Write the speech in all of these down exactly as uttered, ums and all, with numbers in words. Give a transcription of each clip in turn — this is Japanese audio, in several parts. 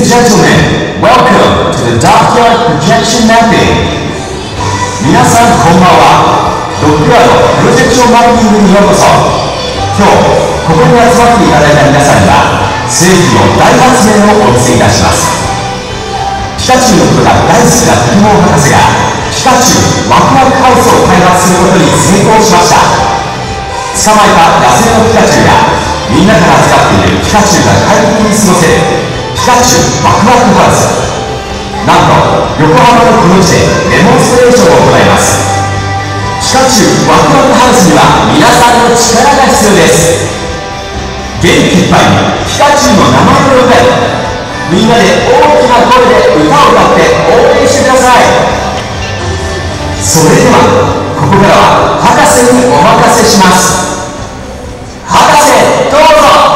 gentlemen, welcome to the Dockyard Projection Mapping. 皆さんこんばんは。ドッグヤードプロジェクションマッピングにようこそ。今日ここに集まっていただいた皆さんには世紀の大発明をお見せいたします。ピカチュウのことが大好きなポケモン博士がピカチュウワクワクハウスを開発することに成功しました。捕まえた野生のピカチュウやみんなから預かっているピカチュウが快適に過ごせるピカチュウワクワクハウス。なんと横浜のこの地でデモンストレーションを行います。ピカチュウワクワクハウスには皆さんの力が必要です。元気いっぱいにピカチュウの名前を歌い、みんなで大きな声で歌を歌って応援してください。それではここからは博士にお任せします。博士どうぞ。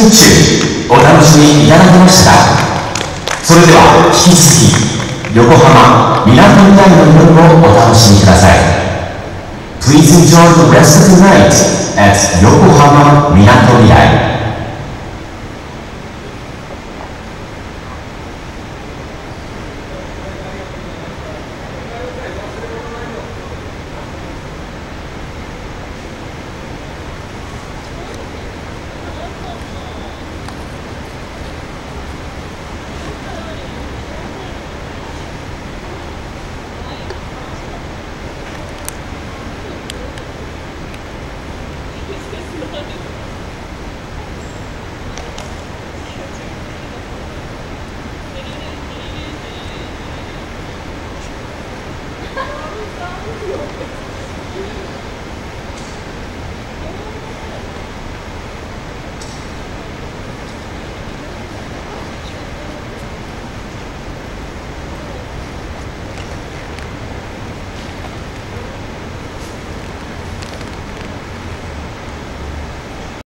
日中お楽しみいただけましたか。それでは引き続き横浜みなとみらいの夜をお楽しみください。 Please enjoy the rest of the night at 横浜みなとみらい。